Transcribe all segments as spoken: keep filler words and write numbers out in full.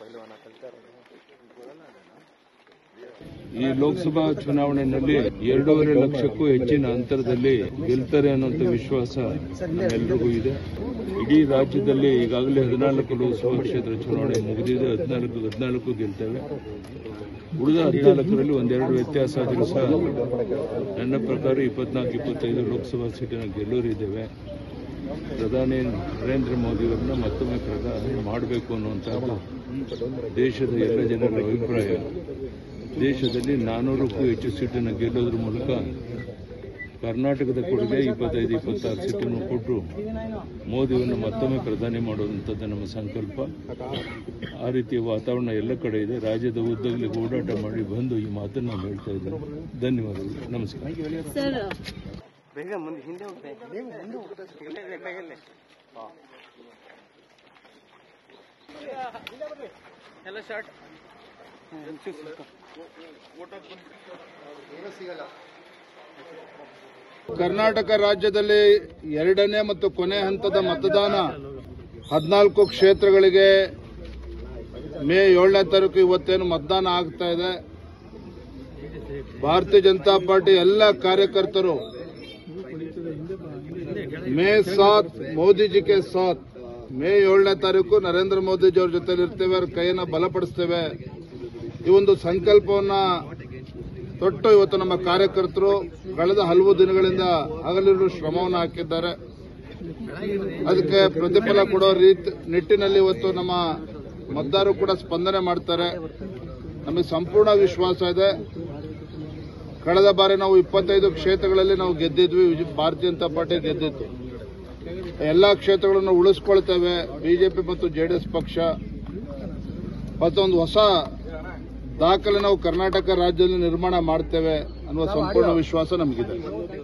ಈ ಲೋಕಸಭಾ ಚುನಾವಣೆಯಲ್ಲಿ ಎರಡೂವರೆ ಲಕ್ಷಕ್ಕೂ ಹೆಚ್ಚಿನ ಅಂತರದಲ್ಲಿ ಗೆಲ್ತಾರೆ ಅನ್ನುವಂಥ ವಿಶ್ವಾಸ ನಮ್ಮೆಲ್ಲರಿಗೂ ಇದೆ. ಇಡೀ ರಾಜ್ಯದಲ್ಲಿ ಈಗಾಗಲೇ ಹದಿನಾಲ್ಕು ಲೋಕಸಭಾ ಕ್ಷೇತ್ರ ಚುನಾವಣೆ ಮುಗಿದಿದೆ. ಹದಿನಾಲ್ಕು ಹದಿನಾಲ್ಕು ಗೆಲ್ತೇವೆ. ಉಳಿದ ಹದಿನಾಲ್ಕರಲ್ಲಿ ಒಂದೆರಡು ವ್ಯತ್ಯಾಸ ಆದರೂ ಸಹ ನನ್ನ ಪ್ರಕಾರ ಇಪ್ಪತ್ನಾಲ್ಕು ಇಪ್ಪತ್ತೈದು ಲೋಕಸಭಾ ಸೀಟಿನ ಗೆಲ್ಲೋರಿದ್ದೇವೆ. ಪ್ರಧಾನಿ ನರೇಂದ್ರ ಮೋದಿಯವರನ್ನ ಮತ್ತೊಮ್ಮೆ ಪ್ರಧಾನಿ ಮಾಡಬೇಕು ಅನ್ನುವಂಥದ್ದು ದೇಶದ ಎಲ್ಲ ಜನರ ಅಭಿಪ್ರಾಯ. ದೇಶದಲ್ಲಿ ನಾನೂರಕ್ಕೂ ಹೆಚ್ಚು ಸೀಟನ್ನು ಗೆಲ್ಲೋದ್ರ ಮೂಲಕ ಕರ್ನಾಟಕದ ಕೊಡುಗೆ ಇಪ್ಪತ್ತೈದು ಇಪ್ಪತ್ತಾರು ಸೀಟನ್ನು ಕೊಟ್ಟು ಮೋದಿಯನ್ನು ಮತ್ತೊಮ್ಮೆ ಪ್ರಧಾನಿ ಮಾಡುವಂಥದ್ದು ನಮ್ಮ ಸಂಕಲ್ಪ. ಆ ರೀತಿಯ ವಾತಾವರಣ ಎಲ್ಲ ಕಡೆ ಇದೆ. ರಾಜ್ಯದ ಉದ್ದಗಲಿಗೆ ಓಡಾಟ ಮಾಡಿ ಬಂದು ಈ ಮಾತನ್ನು ನಾವು ಹೇಳ್ತಾ ಇದ್ದೇವೆ. ಧನ್ಯವಾದಗಳು. ನಮಸ್ಕಾರ. ಕರ್ನಾಟಕ ರಾಜ್ಯದಲ್ಲಿ ಎರಡನೇ ಮತ್ತು ಕೊನೆ ಹಂತದ ಮತದಾನ ಹದಿನಾಲ್ಕು ಕ್ಷೇತ್ರಗಳಿಗೆ ಮೇ ಏಳನೇ ತಾರೀಕು ಇವತ್ತೇನು ಮತದಾನ ಆಗ್ತಾ ಇದೆ. ಭಾರತೀಯ ಜನತಾ ಪಾರ್ಟಿ ಎಲ್ಲ ಕಾರ್ಯಕರ್ತರು ಮೇ ಸಾತ್ ಮೋದಿಜಿ ಕೆ ಸಾತ್ ಮೇ ಏಳನೇ ತಾರೀಕು ನರೇಂದ್ರ ಮೋದಿಜಿ ಅವ್ರ ಜೊತೆ ಇರ್ತೇವೆ, ಅವ್ರ ಕೈಯನ್ನು ಬಲಪಡಿಸ್ತೇವೆ. ಈ ಒಂದು ಸಂಕಲ್ಪವನ್ನ ತೊಟ್ಟು ಇವತ್ತು ನಮ್ಮ ಕಾರ್ಯಕರ್ತರು ಕಳೆದ ಹಲವು ದಿನಗಳಿಂದ ಹಗಲಿರುಳು ಶ್ರಮವನ್ನು ಹಾಕಿದ್ದಾರೆ. ಅದಕ್ಕೆ ಪ್ರತಿಫಲ ಕೊಡೋ ರೀತಿ ನಿಟ್ಟಿನಲ್ಲಿ ಇವತ್ತು ನಮ್ಮ ಮತದಾರರು ಕೂಡ ಸ್ಪಂದನೆ ಮಾಡ್ತಾರೆ. ನಮಗೆ ಸಂಪೂರ್ಣ ವಿಶ್ವಾಸ ಇದೆ. ಕಳೆದ ಬಾರಿ ನಾವು ಇಪ್ಪತ್ತೈದು ಕ್ಷೇತ್ರಗಳಲ್ಲಿ ನಾವು ಗೆದ್ದಿದ್ವಿ. ಭಾರತೀಯ ಜನತಾ ಪಾರ್ಟಿ ಗೆದ್ದಿತ್ತು. ಎಲ್ಲಾ ಕ್ಷೇತ್ರಗಳನ್ನು ಉಳಿಸ್ಕೊಳ್ತೇವೆ. ಬಿಜೆಪಿ ಮತ್ತು ಜೆಡಿಎಸ್ ಪಕ್ಷ ಮತ್ತೊಂದು ಹೊಸ ದಾಖಲೆ ನಾವು ಕರ್ನಾಟಕ ರಾಜ್ಯದಲ್ಲಿ ನಿರ್ಮಾಣ ಮಾಡ್ತೇವೆ ಅನ್ನುವ ಸಂಪೂರ್ಣ ವಿಶ್ವಾಸ ನಮಗಿದೆ.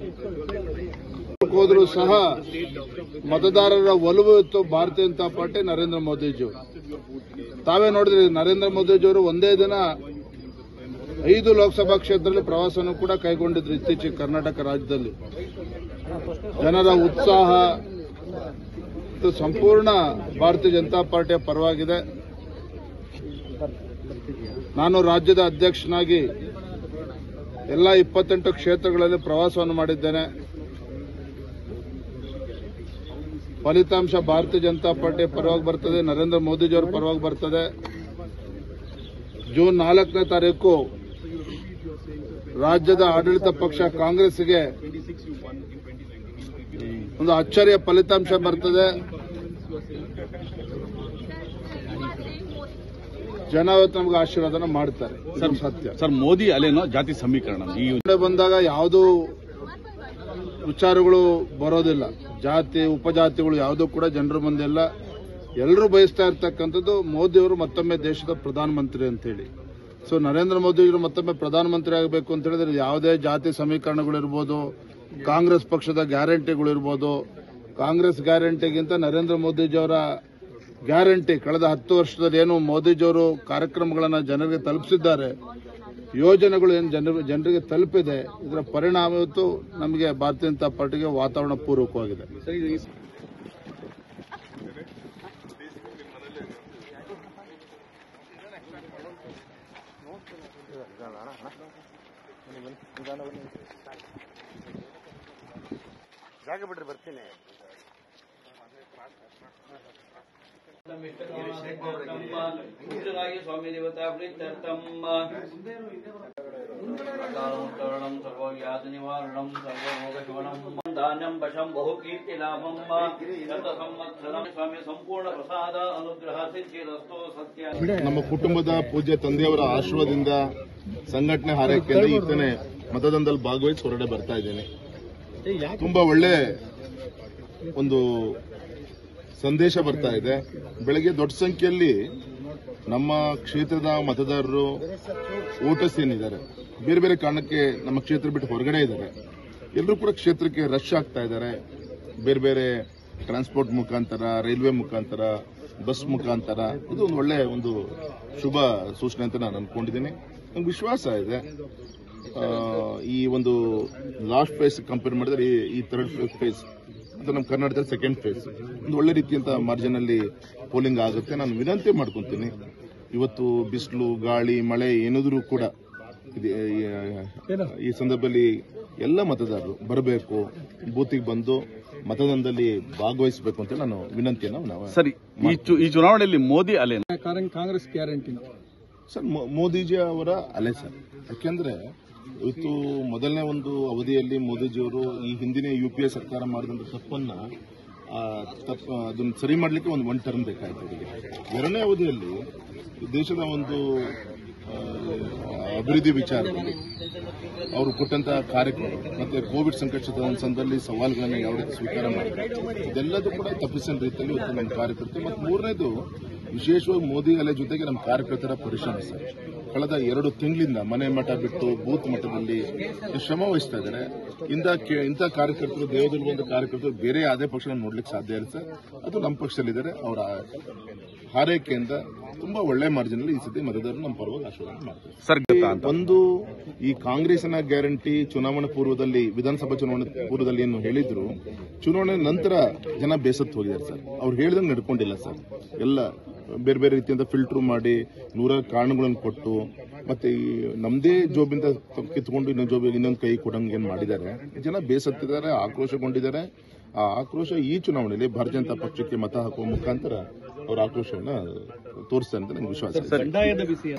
ಹೋದರೂ ಸಹ ಮತದಾರರ ಒಲವು ಇತ್ತು ಭಾರತೀಯ ಜನತಾ ಪಾರ್ಟಿ, ನರೇಂದ್ರ ಮೋದಿಜಿಯವರು. ತಾವೇ ನೋಡಿದ್ರಿ, ನರೇಂದ್ರ ಮೋದಿಜಿಯವರು ಒಂದೇ ದಿನ ಐದು ಲೋಕಸಭಾ ಕ್ಷೇತ್ರದಲ್ಲಿ ಪ್ರವಾಸವನ್ನು ಕೂಡ ಕೈಗೊಂಡಿದ್ರು ಇತ್ತೀಚೆಗೆ ಕರ್ನಾಟಕ ರಾಜ್ಯದಲ್ಲಿ. ಜನರ ಉತ್ಸಾಹ ಸಂಪೂರ್ಣ ಭಾರತೀಯ ಜನತಾ ಪಾರ್ಟಿಯ ಪರವಾಗಿದೆ. ನಾನು ರಾಜ್ಯದ ಅಧ್ಯಕ್ಷನಾಗಿ ಎಲ್ಲ ಇಪ್ಪತ್ತೆಂಟು ಕ್ಷೇತ್ರಗಳಲ್ಲಿ ಪ್ರವಾಸವನ್ನು ಮಾಡಿದ್ದೇನೆ. ಫಲಿತಾಂಶ ಭಾರತೀಯ ಜನತಾ ಪಾರ್ಟಿಯ ಪರವಾಗಿ ಬರ್ತದೆ, ನರೇಂದ್ರ ಮೋದಿಜಿಯವರ ಪರವಾಗಿ ಬರ್ತದೆ. ಜೂನ್ ನಾಲ್ಕನೇ ತಾರೀಕು ರಾಜ್ಯದ ಆಡಳಿತ ಪಕ್ಷ ಕಾಂಗ್ರೆಸ್ಗೆ ಒಂದು ಅಚ್ಚರಿಯ ಫಲಿತಾಂಶ ಬರ್ತದೆ. ಜನ ಇವತ್ತು ನಮಗೆ ಆಶೀರ್ವಾದನ ಮಾಡ್ತಾರೆ. ಸರ್ ಸತ್ಯ ಸರ್ ಮೋದಿ ಅಲೆನೋ ಜಾತಿ ಸಮೀಕರಣ ಈ ಬಂದಾಗ ಯಾವುದೂ ವಿಚಾರಗಳು ಬರೋದಿಲ್ಲ. ಜಾತಿ ಉಪಜಾತಿಗಳು ಯಾವುದೂ ಕೂಡ ಜನರ ಮುಂದೆ ಇಲ್ಲ. ಎಲ್ಲರೂ ಬಯಸ್ತಾ ಇರ್ತಕ್ಕಂಥದ್ದು ಮೋದಿಯವರು ಮತ್ತೊಮ್ಮೆ ದೇಶದ ಪ್ರಧಾನಮಂತ್ರಿ ಅಂತ ಹೇಳಿ. ಸೊ ನರೇಂದ್ರ ಮೋದಿಯವರು ಮತ್ತೊಮ್ಮೆ ಪ್ರಧಾನಮಂತ್ರಿ ಆಗಬೇಕು ಅಂತ ಹೇಳಿದ್ರೆ ಯಾವುದೇ ಜಾತಿ ಸಮೀಕರಣಗಳಿರ್ಬೋದು, ಕಾಂಗ್ರೆಸ್ ಪಕ್ಷದ ಗ್ಯಾರಂಟಿಗಳಿರ್ಬೋದು. ಕಾಂಗ್ರೆಸ್ ಗ್ಯಾರಂಟಿಗಿಂತ ನರೇಂದ್ರ ಮೋದಿಜಿಯವರ ಗ್ಯಾರಂಟಿ ಕಳೆದ ಹತ್ತು ವರ್ಷದಲ್ಲಿ ಏನು ಮೋದಿಜಿಯವರು ಕಾರ್ಯಕ್ರಮಗಳನ್ನು ಜನರಿಗೆ ತಲುಪಿಸಿದ್ದಾರೆ, ಯೋಜನೆಗಳು ಏನು ಜನರ ಜನರಿಗೆ ತಲುಪಿದೆ, ಇದರ ಪರಿಣಾಮ ಇವತ್ತು ನಮಗೆ ಭಾರತೀಯ ಜನತಾ ಪಾರ್ಟಿಗೆ ವಾತಾವರಣ ಪೂರ್ವಕವಾಗಿದೆ. ಜಾಗ ಬಿಡ್ರಿ, ಬರ್ತೀನಿ. ಸ್ವಾಮಿ ದೇವತಾ ಪ್ರೀತ್ಯರ್ಥಂ ಸರ್ವವ್ಯಾಧಿ ನಿವಾರಣಂ ಸರ್ವರೋಗ ಶಿವನಂ ಧಾನ್ಯಂ ವಶಂ ಬಹುಕೀರ್ತಿ ಲಾಭಂ ಶತ ಸಂವತ್ಸರಂ ಸ್ವಾಮಿ ಸಂಪೂರ್ಣ ಪ್ರಸಾದ ಅನುಗ್ರಹ ಸಿದ್ಧಿರಸ್ತು ಸತ್ಯ. ನಮ್ಮ ಕುಟುಂಬದ ಪೂಜ್ಯ ತಂದೆಯವರ ಆಶೀರ್ವಾದದಿಂದ ಸಂಘಟನೆ ಹಾರೈಕೆಯಿಂದ ಈತನೇ ಮತದಾನದಲ್ಲಿ ಭಾಗವಹಿಸಿ ಹೊರಗಡೆ ಬರ್ತಾ ಇದ್ದೇನೆ. ತುಂಬಾ ಒಳ್ಳೆ ಒಂದು ಸಂದೇಶ ಬರ್ತಾ ಇದೆ. ಬೆಳಗ್ಗೆ ದೊಡ್ಡ ಸಂಖ್ಯೆಯಲ್ಲಿ ನಮ್ಮ ಕ್ಷೇತ್ರದ ಮತದಾರರು ವೋಟರ್ಸ್ ಏನಿದ್ದಾರೆ, ಬೇರೆ ಬೇರೆ ಕಾರಣಕ್ಕೆ ನಮ್ಮ ಕ್ಷೇತ್ರ ಬಿಟ್ಟು ಹೊರಗಡೆ ಇದ್ದಾರೆ. ಎಲ್ಲರೂ ಕೂಡ ಕ್ಷೇತ್ರಕ್ಕೆ ರಶ್ ಆಗ್ತಾ ಇದ್ದಾರೆ. ಬೇರೆ ಬೇರೆ ಟ್ರಾನ್ಸ್ಪೋರ್ಟ್ ಮುಖಾಂತರ, ರೈಲ್ವೆ ಮುಖಾಂತರ, ಬಸ್ ಮುಖಾಂತರ. ಇದು ಒಂದು ಒಳ್ಳೆ ಒಂದು ಶುಭ ಸೂಚನೆ ಅಂತ ನಾನು ಅನ್ಕೊಂಡಿದ್ದೀನಿ. ನಂಗೆ ವಿಶ್ವಾಸ ಇದೆ ಈ ಒಂದು ಲಾಸ್ಟ್ ಫೇಸ್ ಕಂಪೇರ್ ಮಾಡಿದ್ರೆ ಈ ಥರ್ಡ್ ಫೇಸ್ ಅಂತ ನಮ್ಮ ಕರ್ನಾಟಕದ ಸೆಕೆಂಡ್ ಫೇಸ್ ಒಂದು ಒಳ್ಳೆ ರೀತಿಯಂತ ಮಾರ್ಜಿನ್ ಅಲ್ಲಿ ಪೋಲಿಂಗ್ ಆಗುತ್ತೆ. ನಾನು ವಿನಂತಿ ಮಾಡ್ಕೊಂತೀನಿ, ಇವತ್ತು ಬಿಸಿಲು ಗಾಳಿ ಮಳೆ ಏನಾದರೂ ಕೂಡ ಇದೆ. ಈ ಸಂದರ್ಭದಲ್ಲಿ ಎಲ್ಲ ಮತದಾರರು ಬರಬೇಕು, ಬೂತಿಗೆ ಬಂದು ಮತದಾನದಲ್ಲಿ ಭಾಗವಹಿಸಬೇಕು ಅಂತ ನಾನು ವಿನಂತಿಯನ್ನು ನಾವು ಸರಿ. ಈ ಚು- ಈ ಚುನಾವಣೆಯಲ್ಲಿ ಮೋದಿ ಅಲೆ ಕಾಂಗ್ರೆಸ್ ಗ್ಯಾರಂಟಿ ಸರ್ ಮೋ- ಮೋದಿಜಿ ಅವರ ಅಲೆ ಸರ್. ಯಾಕೆಂದ್ರೆ ಇವತ್ತು ಮೊದಲನೇ ಒಂದು ಅವಧಿಯಲ್ಲಿ ಮೋದಿಜಿಯವರು ಈ ಹಿಂದಿನ ಯು ಪಿ ಎ ಸರ್ಕಾರ ಮಾಡಿದಂಥ ತಪ್ಪನ್ನ ಆ, ತಪ್ಪ ಅದನ್ನು ಸರಿ ಮಾಡಲಿಕ್ಕೆ ಒಂದು ಒನ್ ಟರ್ಮ್ ಬೇಕಾಯಿತು ಅವರಿಗೆ. ಎರಡನೇ ಅವಧಿಯಲ್ಲಿ ದೇಶದ ಒಂದು ಆ, ಅಭಿವೃದ್ಧಿ ವಿಚಾರದಲ್ಲಿ ಅವರು ಕೊಟ್ಟಂತಹ ಕಾರ್ಯಕ್ರಮ ಮತ್ತೆ ಕೋವಿಡ್ ಸಂಕಷ್ಟದ ಸಂದರ್ಭದಲ್ಲಿ ಸವಾಲುಗಳನ್ನು ಯಾವ ರೀತಿ ಸ್ವೀಕಾರ ಮಾಡಿದ್ದಾರೆ ಇದೆಲ್ಲದೂ ಕೂಡ ತಪ್ಪಿಸಿದ ರೀತಿಯಲ್ಲಿ ಇವತ್ತು ನಮ್ಮ ಕಾರ್ಯಕರ್ತರು. ಮತ್ತು ಮೂರನೇದು ವಿಶೇಷವಾಗಿ ಮೋದಿ ಅಲೆ ಜೊತೆಗೆ ನಮ್ಮ ಕಾರ್ಯಕರ್ತರ ಪರಿಶ್ರಮ ಸರ್. ಕಳೆದ ಎರಡು ತಿಂಗಳಿಂದ ಮನೆ ಮಠ ಬಿಟ್ಟು ಬೂತ್ ಮಟ್ಟದಲ್ಲಿ ಶ್ರಮ ವಹಿಸ್ತಾ ಇದ್ದಾರೆ. ಇಂಥ ಇಂಥ ಕಾರ್ಯಕರ್ತರು, ದೇವದುರ್ಗದ ಕಾರ್ಯಕರ್ತರು ಬೇರೆ ಯಾವುದೇ ಪಕ್ಷ ನೋಡ್ಲಿಕ್ಕೆ ಸಾಧ್ಯ ಇಲ್ಲ ಸರ್. ಅದು ನಮ್ಮ ಪಕ್ಷದಲ್ಲಿದ್ದಾರೆ. ಅವರ ಹಾರೈಕೆಯಿಂದ ತುಂಬಾ ಒಳ್ಳೆ ಮಾರ್ಜಿನ್ ಈ ಸತಿ ಮತದಾರರು ನಮ್ಮ ಪರವಾಗಿ ಆಶೀರ್ವಾದ ಮಾಡ್ತಾರೆ ಸರ್. ಒಂದು ಈ ಕಾಂಗ್ರೆಸ್ನ ಗ್ಯಾರಂಟಿ ಚುನಾವಣಾ ಪೂರ್ವದಲ್ಲಿ, ವಿಧಾನಸಭಾ ಚುನಾವಣೆ ಪೂರ್ವದಲ್ಲಿ ಏನು ಹೇಳಿದ್ರು, ಚುನಾವಣೆ ನಂತರ ಜನ ಬೇಸತ್ತು ಹೋಗಿದ್ದಾರೆ ಸರ್. ಅವ್ರು ಹೇಳಿದಂಗೆ ನಡ್ಕೊಂಡಿಲ್ಲ ಸರ್. ಎಲ್ಲ ಬೇರೆ ಬೇರೆ ರೀತಿಯಿಂದ ಫಿಲ್ಟರ್ ಮಾಡಿ ನೂರಾರು ಕಾರಣಗಳನ್ನು ಕೊಟ್ಟು ಮತ್ತೆ ಈ ನಮ್ದೇ ಜೋಬಿಂದ ಕಿತ್ಕೊಂಡು ಇನ್ನೊಂದು ಜೋಬಿಗೆ ಇನ್ನೊಂದು ಕೈ ಕೊಡಂಗೆ ಏನ್ ಮಾಡಿದ್ದಾರೆ. ಜನ ಬೇಸತ್ತಿದ್ದಾರೆ, ಆಕ್ರೋಶಗೊಂಡಿದ್ದಾರೆ. ಆ ಆಕ್ರೋಶ ಈ ಚುನಾವಣೆಯಲ್ಲಿ ಭಾರತೀಯ ಜನತಾ ಪಕ್ಷಕ್ಕೆ ಮತ ಹಾಕುವ ಮುಖಾಂತರ ಅವರ ಆಕ್ರೋಶವನ್ನ ತೋರಿಸ್ತಾರೆ ಅಂತ ನಂಗೆ ವಿಶ್ವಾಸ ಇದೆ. ಬಂಡಾಯದ ಬಿಸಿ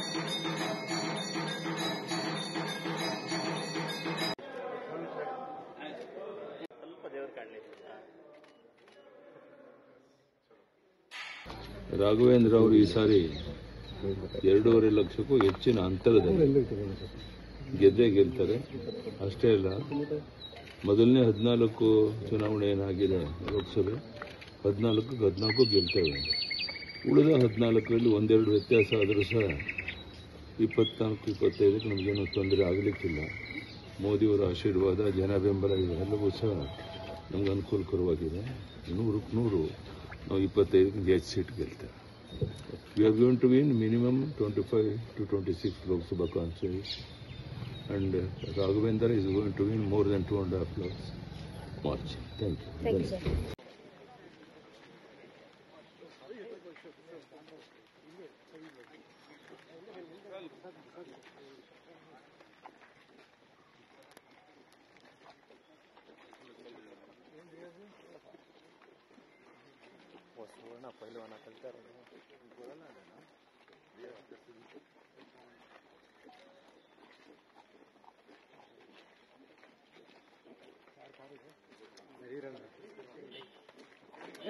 ರಾಘವೇಂದ್ರ ಅವರು ಈ ಸಾರಿ ಎರಡೂವರೆ ಲಕ್ಷಕ್ಕೂ ಹೆಚ್ಚಿನ ಅಂತರದಲ್ಲಿ ಗೆದ್ದೇ ಗೆಲ್ತಾರೆ. ಅಷ್ಟೇ ಅಲ್ಲ, ಮೊದಲನೇ ಹದಿನಾಲ್ಕು ಚುನಾವಣೆ ಏನಾಗಿದೆ ಲೋಕಸಭೆ, ಹದಿನಾಲ್ಕು ಹದಿನಾಲ್ಕು ಗೆಲ್ತೇವೆ. ಉಳಿದ ಹದಿನಾಲ್ಕರಲ್ಲಿ ಒಂದೆರಡು ವ್ಯತ್ಯಾಸ ಆದರೂ ಸಹ ಇಪ್ಪತ್ನಾಲ್ಕು ಇಪ್ಪತ್ತೈದಕ್ಕೆ ನಮಗೇನು ತೊಂದರೆ ಆಗಲಿಕ್ಕಿಲ್ಲ. ಮೋದಿಯವರ ಆಶೀರ್ವಾದ, ಜನ ಬೆಂಬಲ ಇವೆಲ್ಲವೂ ಸಹ ನಮ್ಗೆ ಅನುಕೂಲಕರವಾಗಿದೆ. ನೂರಕ್ಕೆ ನೂರು ನಾವು ಇಪ್ಪತ್ತೈದಕ್ಕೆ ಜಾಸ್ತಿ ಸೀಟ್ ಗೆಲ್ತೇವೆ. We are going to win minimum twenty five to twenty six Lok Sabha constituency and uh, Raghavendra is going to win more than two and a half lakhs March. Thank you. Thank you, sir.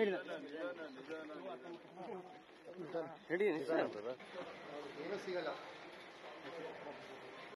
ಹೇಳಿ